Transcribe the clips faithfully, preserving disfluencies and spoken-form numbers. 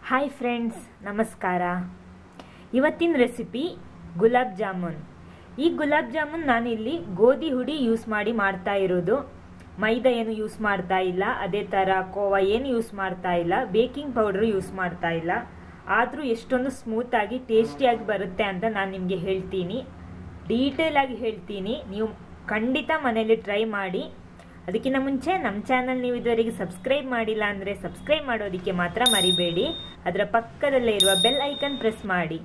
Hi friends, ನಮಸ್ಕಾರ. ಇವತ್ತಿನ recipe gulab jamun. ಈ ಗುಲಾಬ್ ಜಾಮೂನ್ ನಾನಿಲ್ಲಿ ಗೋಧಿ ಹುಡಿ ಯೂಸ್ ಮಾಡಿ ಮಾಡ್ತಾ ಇರೋದು. ಮೈದಾ ಏನು ಯೂಸ್ ಮಾಡ್ತಾ ಇಲ್ಲ, ಅದೇ ಥರ ಕೋವಾ ಏನು ಯೂಸ್ ಮಾಡ್ತಾ ಇಲ್ಲ, ಬೇಕಿಂಗ್ ಪೌಡ್ರು ಯೂಸ್ ಮಾಡ್ತಾ ಇಲ್ಲ. ಆದರೂ ಎಷ್ಟೊಂದು ಸ್ಮೂತಾಗಿ ಟೇಸ್ಟಿಯಾಗಿ ಬರುತ್ತೆ ಅಂತ ನಾನು ನಿಮಗೆ ಹೇಳ್ತೀನಿ, ಡೀಟೇಲ್ ಆಗಿ ಹೇಳ್ತೀನಿ. ನೀವು ಖಂಡಿತ ಮನೇಲಿ ಟ್ರೈ ಮಾಡಿ. ಅದಕ್ಕಿಂತ ಮುಂಚೆ ನಮ್ಮ ಚಾನಲ್ ನೀವು ಇದುವರೆಗೆ ಸಬ್ಸ್ಕ್ರೈಬ್ ಮಾಡಿಲ್ಲ ಅಂದರೆ ಸಬ್ಸ್ಕ್ರೈಬ್ ಮಾಡೋದಕ್ಕೆ ಮಾತ್ರ ಮರಿಬೇಡಿ. ಅದರ ಪಕ್ಕದಲ್ಲೇ ಇರುವ ಬೆಲ್ ಐಕನ್ ಪ್ರೆಸ್ ಮಾಡಿ.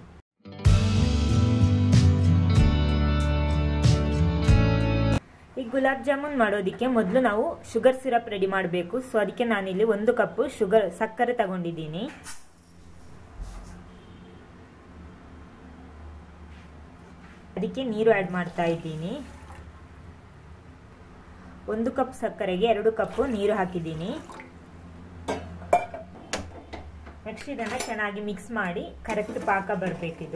ಈ ಗುಲಾಬ್ ಜಾಮೂನ್ ಮಾಡೋದಕ್ಕೆ ಮೊದಲು ನಾವು ಶುಗರ್ ಸಿರಪ್ ರೆಡಿ ಮಾಡಬೇಕು. ಸೊ ಅದಕ್ಕೆ ನಾನಿಲ್ಲಿ ಒಂದು ಕಪ್ಪು ಶುಗರ್ ಸಕ್ಕರೆ ತಗೊಂಡಿದ್ದೀನಿ. ಅದಕ್ಕೆ ನೀರು ಆ್ಯಡ್ ಮಾಡ್ತಾ ಇದ್ದೀನಿ. ಒಂದು ಕಪ್ ಸಕ್ಕರೆಗೆ ಎರಡು ಕಪ್ಪು ನೀರು ಹಾಕಿದ್ದೀನಿ. ನೆಕ್ಸ್ಟ್ ಇದನ್ನು ಚೆನ್ನಾಗಿ ಮಿಕ್ಸ್ ಮಾಡಿ ಕರೆಕ್ಟ್ ಪಾಕ ಬರಬೇಕಿದು.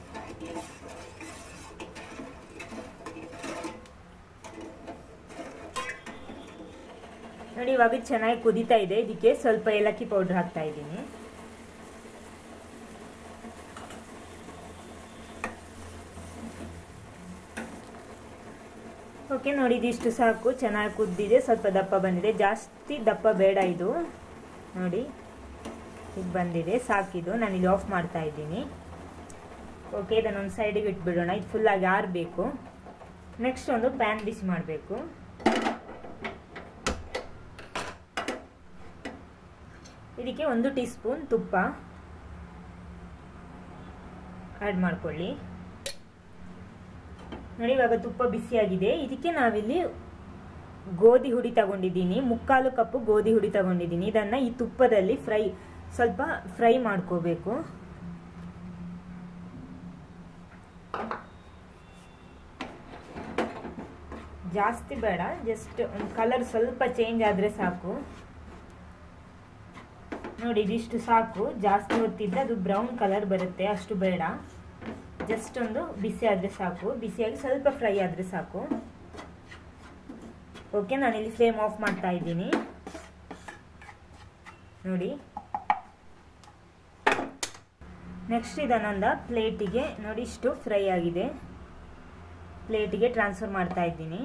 ನೋಡಿ, ಇವಾಗ ಚೆನ್ನಾಗಿ ಕುದೀತಾ ಇದೆ. ಇದಕ್ಕೆ ಸ್ವಲ್ಪ ಏಲಕ್ಕಿ ಪೌಡರ್ ಹಾಕ್ತಾ ಇದ್ದೀನಿ. ಓಕೆ, ನೋಡಿ ಇದಿಷ್ಟು ಸಾಕು. ಚೆನ್ನಾಗಿ ಕುದ್ದಿದೆ, ಸ್ವಲ್ಪ ದಪ್ಪ ಬಂದಿದೆ. ಜಾಸ್ತಿ ದಪ್ಪ ಬೇಡ ಇದು. ನೋಡಿ ಈಗ ಬಂದಿದೆ, ಸಾಕಿದು. ನಾನು ಇಲ್ಲಿ ಆಫ್ ಮಾಡ್ತಾ ಇದ್ದೀನಿ. ಓಕೆ, ಇದನ್ನೊಂದು ಸೈಡಿಗೆ ಇಟ್ಬಿಡೋಣ. ಇದು ಫುಲ್ಲಾಗಿ ಆರಬೇಕು. ನೆಕ್ಸ್ಟ್ ಒಂದು ಪ್ಯಾನ್ ಬಿಸಿ ಮಾಡಬೇಕು. ಇದಕ್ಕೆ ಒಂದು ಟೀ ಸ್ಪೂನ್ ತುಪ್ಪ ಆ್ಯಡ್ ಮಾಡ್ಕೊಳ್ಳಿ. ನೋಡಿ, ಇವಾಗ ತುಪ್ಪ ಬಿಸಿಯಾಗಿದೆ. ಇದಕ್ಕೆ ನಾವಿಲ್ಲಿ ಗೋಧಿ ಹುಡಿ ತಗೊಂಡಿದ್ದೀನಿ. ಮುಕ್ಕಾಲು ಕಪ್ಪು ಗೋಧಿ ಹುಡಿ ತಗೊಂಡಿದ್ದೀನಿ. ಇದನ್ನು ಈ ತುಪ್ಪದಲ್ಲಿ ಫ್ರೈ ಸ್ವಲ್ಪ ಫ್ರೈ ಮಾಡ್ಕೋಬೇಕು. ಜಾಸ್ತಿ ಬೇಡ, ಜಸ್ಟ್ ಒಂದು ಕಲರ್ ಸ್ವಲ್ಪ ಚೇಂಜ್ ಆದರೆ ಸಾಕು. ನೋಡಿ, ಇದಿಷ್ಟು ಸಾಕು. ಜಾಸ್ತಿ ಹೊತ್ತಿದ್ರೆ ಅದು ಬ್ರೌನ್ ಕಲರ್ ಬರುತ್ತೆ, ಅಷ್ಟು ಬೇಡ. ಜಸ್ಟ್ ಒಂದು ಬಿಸಿ ಆದರೆ ಸಾಕು. ಬಿಸಿಯಾಗಿ ಸ್ವಲ್ಪ ಫ್ರೈ ಆದರೆ ಸಾಕು. ಓಕೆ, ನಾನಿಲ್ಲಿ ಫ್ಲೇಮ್ ಆಫ್ ಮಾಡ್ತಾ ಇದ್ದೀನಿ. ನೋಡಿ, ನೆಕ್ಸ್ಟ್ ಇದನ್ನೊಂದು ಪ್ಲೇಟಿಗೆ, ನೋಡಿ ಇಷ್ಟು ಫ್ರೈ ಆಗಿದೆ, ಪ್ಲೇಟಿಗೆ ಟ್ರಾನ್ಸ್ಫರ್ ಮಾಡ್ತಾ ಇದ್ದೀನಿ.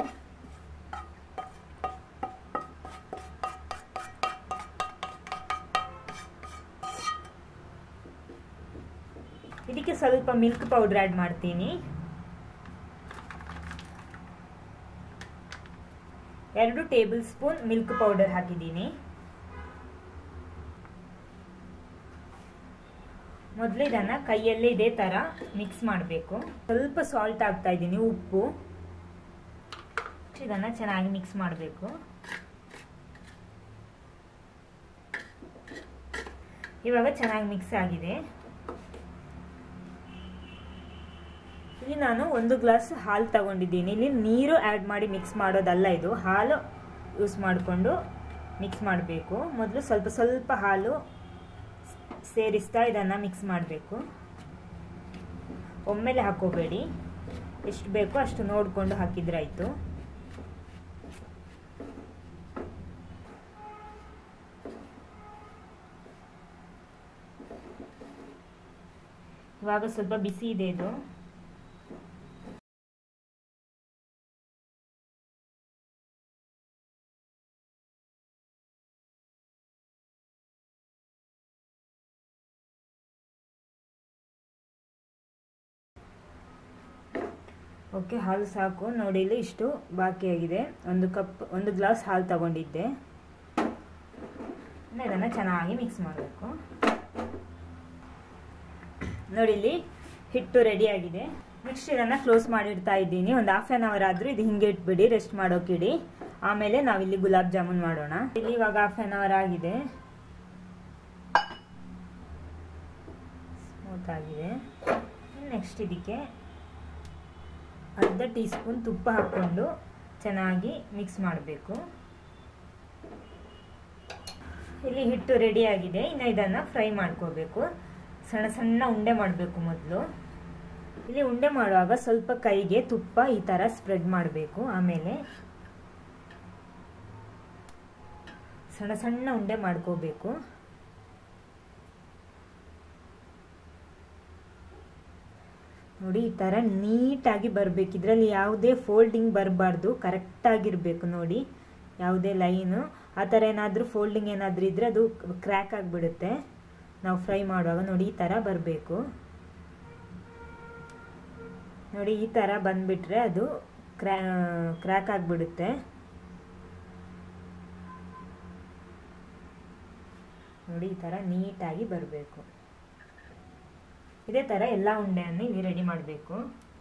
ಇದಕ್ಕೆ ಸ್ವಲ್ಪ ಮಿಲ್ಕ್ ಪೌಡರ್ ಆ್ಯಡ್ ಮಾಡ್ತೀನಿ. ಎರಡು ಟೇಬಲ್ ಸ್ಪೂನ್ ಮಿಲ್ಕ್ ಪೌಡರ್ ಹಾಕಿದ್ದೀನಿ. ಮೊದಲು ಇದನ್ನು ಕೈಯಲ್ಲೇ ಇದೇ ಥರ ಮಿಕ್ಸ್ ಮಾಡಬೇಕು. ಸ್ವಲ್ಪ ಸಾಲ್ಟ್ ಹಾಕ್ತಾ ಇದ್ದೀನಿ, ಉಪ್ಪು. ಇದನ್ನು ಚೆನ್ನಾಗಿ ಮಿಕ್ಸ್ ಮಾಡಬೇಕು. ಇವಾಗ ಚೆನ್ನಾಗಿ ಮಿಕ್ಸ್ ಆಗಿದೆ. ಇಲ್ಲಿ ನಾನು ಒಂದು ಗ್ಲಾಸ್ ಹಾಲು ತಗೊಂಡಿದ್ದೀನಿ. ಇಲ್ಲಿ ನೀರು ಆ್ಯಡ್ ಮಾಡಿ ಮಿಕ್ಸ್ ಮಾಡೋದಲ್ಲ, ಇದು ಹಾಲು ಯೂಸ್ ಮಾಡಿಕೊಂಡು ಮಿಕ್ಸ್ ಮಾಡಬೇಕು. ಮೊದಲು ಸ್ವಲ್ಪ ಸ್ವಲ್ಪ ಹಾಲು ಸೇರಿಸ್ತಾ ಇದನ್ನು ಮಿಕ್ಸ್ ಮಾಡಬೇಕು. ಒಮ್ಮೆಲೆ ಹಾಕೋಬೇಡಿ, ಎಷ್ಟು ಬೇಕೋ ಅಷ್ಟು ನೋಡಿಕೊಂಡು ಹಾಕಿದ್ರಾಯ್ತು. ಇವಾಗ ಸ್ವಲ್ಪ ಬಿಸಿ ಇದೆ ಇದು. ಓಕೆ, ಹಾಲು ಸಾಕು. ನೋಡಿ, ಇಲ್ಲಿ ಇಷ್ಟು ಬಾಕಿಯಾಗಿದೆ. ಒಂದು ಕಪ್ ಒಂದು ಗ್ಲಾಸ್ ಹಾಲು ತಗೊಂಡಿದ್ದೆ. ಇದನ್ನು ಚೆನ್ನಾಗಿ ಮಿಕ್ಸ್ ಮಾಡಬೇಕು. ನೋಡಿ, ಇಲ್ಲಿ ಹಿಟ್ಟು ರೆಡಿ ಆಗಿದೆ. ನೆಕ್ಸ್ಟ್ ಇದನ್ನು ಕ್ಲೋಸ್ ಮಾಡಿಡ್ತಾ ಇದ್ದೀನಿ. ಒಂದು ಹಾಫ್ ಆನ್ ಅವರ್ ಆದರೂ ಇದು ಹಿಂಗೆ ಇಟ್ಬಿಡಿ, ರೆಸ್ಟ್ ಮಾಡೋಕ್ಕಿಡಿ. ಆಮೇಲೆ ನಾವಿಲ್ಲಿ ಗುಲಾಬ್ ಜಾಮೂನ್ ಮಾಡೋಣ. ಇಲ್ಲಿ ಇವಾಗ ಹಾಫ್ ಆನ್ ಅವರ್ ಆಗಿದೆ, ಸ್ಮೂತ್ ಆಗಿದೆ. ನೆಕ್ಸ್ಟ್ ಇದಕ್ಕೆ ಅರ್ಧ ಟೀ ಸ್ಪೂನ್ ತುಪ್ಪ ಹಾಕ್ಕೊಂಡು ಚೆನ್ನಾಗಿ ಮಿಕ್ಸ್ ಮಾಡಬೇಕು. ಇಲ್ಲಿ ಹಿಟ್ಟು ರೆಡಿ ಆಗಿದೆ. ಇನ್ನು ಇದನ್ನು ಫ್ರೈ ಮಾಡ್ಕೋಬೇಕು. ಸಣ್ಣ ಸಣ್ಣ ಉಂಡೆ ಮಾಡಬೇಕು ಮೊದಲು. ಇಲ್ಲಿ ಉಂಡೆ ಮಾಡುವಾಗ ಸ್ವಲ್ಪ ಕೈಗೆ ತುಪ್ಪ ಈ ಥರ ಸ್ಪ್ರೆಡ್ ಮಾಡಬೇಕು. ಆಮೇಲೆ ಸಣ್ಣ ಸಣ್ಣ ಉಂಡೆ ಮಾಡ್ಕೋಬೇಕು. ನೋಡಿ ಈ ಥರ ನೀಟಾಗಿ ಬರಬೇಕು. ಇದರಲ್ಲಿ ಯಾವುದೇ ಫೋಲ್ಡಿಂಗ್ ಬರಬಾರ್ದು, ಕರೆಕ್ಟಾಗಿರಬೇಕು. ನೋಡಿ ಯಾವುದೇ ಲೈನು ಆ ಥರ ಏನಾದರೂ ಫೋಲ್ಡಿಂಗ್ ಏನಾದರೂ ಇದ್ದರೆ ಅದು ಕ್ರ್ಯಾಕ್ ಆಗಿಬಿಡುತ್ತೆ ನಾವು ಫ್ರೈ ಮಾಡುವಾಗ. ನೋಡಿ ಈ ಥರ ಬರಬೇಕು. ನೋಡಿ ಈ ಥರ ಬಂದುಬಿಟ್ರೆ ಅದು ಕ್ರ್ಯಾ ಕ್ರ್ಯಾಕ್ ಆಗಿಬಿಡುತ್ತೆ. ನೋಡಿ ಈ ಥರ ನೀಟಾಗಿ ಬರಬೇಕು. ಇದೇ ಥರ ಎಲ್ಲ ಉಂಡೆಯನ್ನು ಇಲ್ಲಿ ರೆಡಿ ಮಾಡಬೇಕು.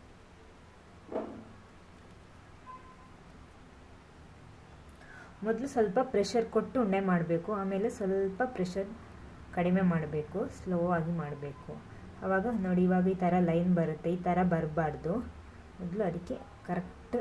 ಮೊದಲು ಸ್ವಲ್ಪ ಪ್ರೆಷರ್ ಕೊಟ್ಟು ಉಂಡೆ ಮಾಡಬೇಕು, ಆಮೇಲೆ ಸ್ವಲ್ಪ ಪ್ರೆಷರ್ ಕಡಿಮೆ ಮಾಡಬೇಕು, ಸ್ಲೋ ಆಗಿ ಮಾಡಬೇಕು. ಆವಾಗ ನೋಡಿ ಇವಾಗ ಈ ಥರ ಲೈನ್ ಬರುತ್ತೆ, ಈ ಥರ ಬರಬಾರ್ದು. ಮೊದಲು ಅದಕ್ಕೆ ಕರೆಕ್ಟ್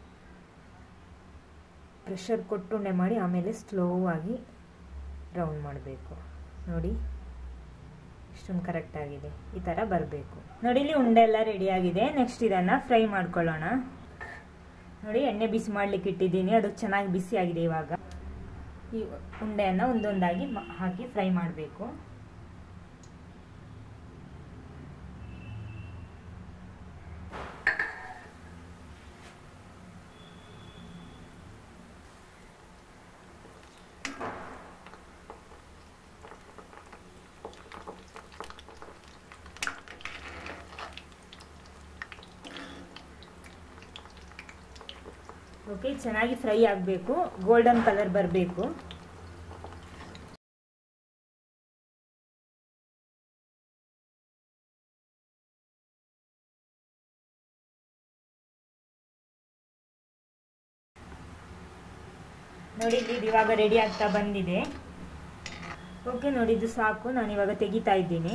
ಪ್ರೆಷರ್ ಕೊಟ್ಟು ಉಂಡೆ ಮಾಡಿ ಆಮೇಲೆ ಸ್ಲೋ ಆಗಿ ರೌಂಡ್ ಮಾಡಬೇಕು. ನೋಡಿ ಇಷ್ಟೊಂದು ಕರೆಕ್ಟ್ ಆಗಿದೆ, ಈ ಥರ ಬರಬೇಕು. ನೋಡಿ ಇಲ್ಲಿ ಉಂಡೆ ಎಲ್ಲ ರೆಡಿ ಆಗಿದೆ. ನೆಕ್ಸ್ಟ್ ಇದನ್ನು ಫ್ರೈ ಮಾಡ್ಕೊಳ್ಳೋಣ. ನೋಡಿ ಎಣ್ಣೆ ಬಿಸಿ ಮಾಡ್ಲಿಕ್ಕೆ ಇಟ್ಟಿದ್ದೀನಿ, ಅದು ಚೆನ್ನಾಗಿ ಬಿಸಿ ಆಗಿದೆ. ಇವಾಗ ಈ ಉಂಡೆಯನ್ನು ಒಂದೊಂದಾಗಿ ಹಾಕಿ ಫ್ರೈ ಮಾಡಬೇಕು. ಓಕೆ, ಚೆನ್ನಾಗಿ ಫ್ರೈ ಆಗಬೇಕು, ಗೋಲ್ಡನ್ ಕಲರ್ ಬರಬೇಕು. ನೋಡಿ ಇದು ಇವಾಗ ರೆಡಿ ಆಗ್ತಾ ಬಂದಿದೆ. ಓಕೆ ನೋಡಿ ಇದು ಸಾಕು, ನಾನು ಇವಾಗ ತೆಗಿತಾ ಇದ್ದೀನಿ.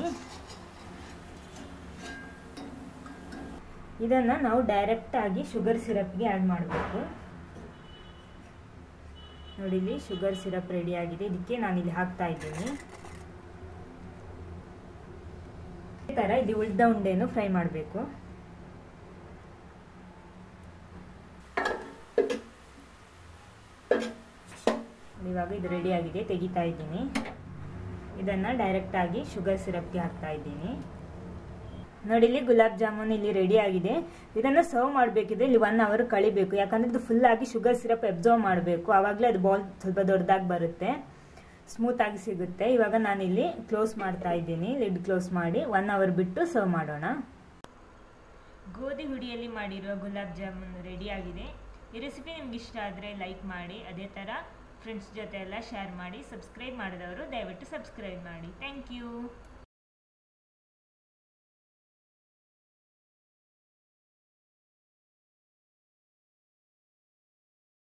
ಇದನ್ನು ನಾವು ಡೈರೆಕ್ಟ್ ಆಗಿ ಶುಗರ್ ಸಿರಪ್ಗೆ ಆ್ಯಡ್ ಮಾಡಬೇಕು. ನೋಡಿ ಇಲ್ಲಿ ಶುಗರ್ ಸಿರಪ್ ರೆಡಿ ಆಗಿದೆ, ಇದಕ್ಕೆ ನಾನಿಲ್ಲಿ ಹಾಕ್ತಾ ಇದ್ದೀನಿ. ಈ ಥರ ಇದು ಉಳಿದ ಉಂಡೆಯನ್ನು ಫ್ರೈ ಮಾಡಬೇಕು. ಇವಾಗ ಇದು ರೆಡಿ ಆಗಿದೆ, ತೆಗಿತಾ ಇದ್ದೀನಿ. ಇದನ್ನು ಡೈರೆಕ್ಟ್ ಆಗಿ ಶುಗರ್ ಸಿರಪ್ಗೆ ಹಾಕ್ತಾ ಇದ್ದೀನಿ. ನೋಡಿ ಇಲ್ಲಿ ಗುಲಾಬ್ ಜಾಮೂನ್ ಇಲ್ಲಿ ರೆಡಿ ಆಗಿದೆ. ಇದನ್ನು ಸರ್ವ್ ಮಾಡಬೇಕಿದ್ರೆ ಇಲ್ಲಿ ಒನ್ ಅವರ್ ಕಳಿಬೇಕು, ಯಾಕಂದ್ರೆ ಇದು ಫುಲ್ ಆಗಿ ಶುಗರ್ ಸಿರಪ್ ಅಬ್ಸರ್ವ್ ಮಾಡಬೇಕು. ಆವಾಗಲೇ ಅದು ಬಾಲ್ ಸ್ವಲ್ಪ ದೊಡ್ಡದಾಗಿ ಬರುತ್ತೆ, ಸ್ಮೂತ್ ಆಗಿ ಸಿಗುತ್ತೆ. ಇವಾಗ ನಾನಿಲ್ಲಿ ಕ್ಲೋಸ್ ಮಾಡ್ತಾ ಇದ್ದೀನಿ, ಲಿಡ್ ಕ್ಲೋಸ್ ಮಾಡಿ ಒನ್ ಅವರ್ ಬಿಟ್ಟು ಸರ್ವ್ ಮಾಡೋಣ. ಗೋಧಿ ಹುಡಿಯಲ್ಲಿ ಮಾಡಿರುವ ಗುಲಾಬ್ ಜಾಮೂನ್ ರೆಡಿ ಆಗಿದೆ. ಈ ರೆಸಿಪಿ ನಿಮ್ಗೆ ಇಷ್ಟ ಆದರೆ ಲೈಕ್ ಮಾಡಿ, ಅದೇ ಥರ ಫ್ರೆಂಡ್ಸ್ ಜೊತೆ ಎಲ್ಲ ಶೇರ್ ಮಾಡಿ. ಸಬ್ಸ್ಕ್ರೈಬ್ ಮಾಡಿದವರು ದಯವಿಟ್ಟು ಸಬ್ಸ್ಕ್ರೈಬ್ ಮಾಡಿ. Thank you.